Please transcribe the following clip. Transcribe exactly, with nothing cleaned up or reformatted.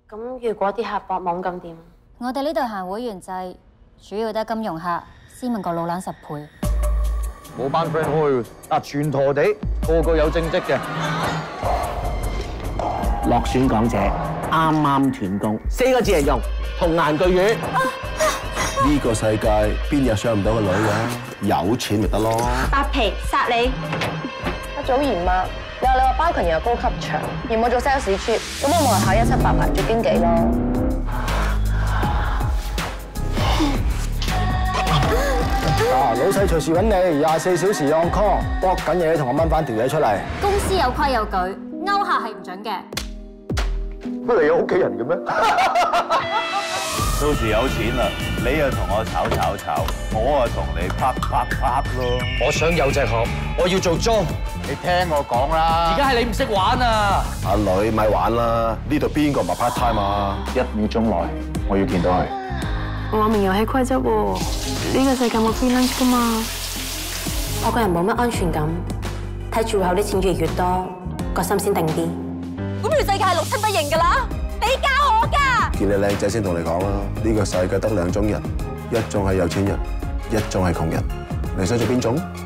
咁如果啲客博懵咁點？ 我哋呢度行會員制，主要得金融客，先問個老闆十倍。 我班 friend 開啊，全陀地個個有正職嘅。 落選港姐啱啱斷供，四個字形容：童顏巨乳。 呢個世界邊有上唔到個女嘅？有錢咪得咯。 白皮殺你！ 阿祖賢媽，你話你話包勤又高級長，而我做 sales cheap，咁我咪考一七八牌做經紀咯。 啊！老細隨時揾你，廿四小時 on call， 搏緊嘢同我掹翻條嘢出嚟。 公司有規有矩，勾客係唔準嘅。 乜你有屋企人嘅咩？ 到時有錢啦，你又同我炒炒炒，我啊同你啪啪啪咯。 我想有隻殼，我要做莊。 你聽我講啦。 而家係你唔識玩啊！ 阿女咪玩啦，呢度邊個唔係 part time 啊？ 一秒鐘內，我要見到佢。 我話明遊戲規則喎，呢個世界冇 free lunch 噶嘛。我個人冇乜安全感，睇住戶口啲錢越嚟越多，個心先定啲。 咁條世界係六親不認㗎啦，你教我㗎。 見你靚仔先同你講啦，呢個世界得兩種人，一種係有錢人，一種係窮人。你想做邊種？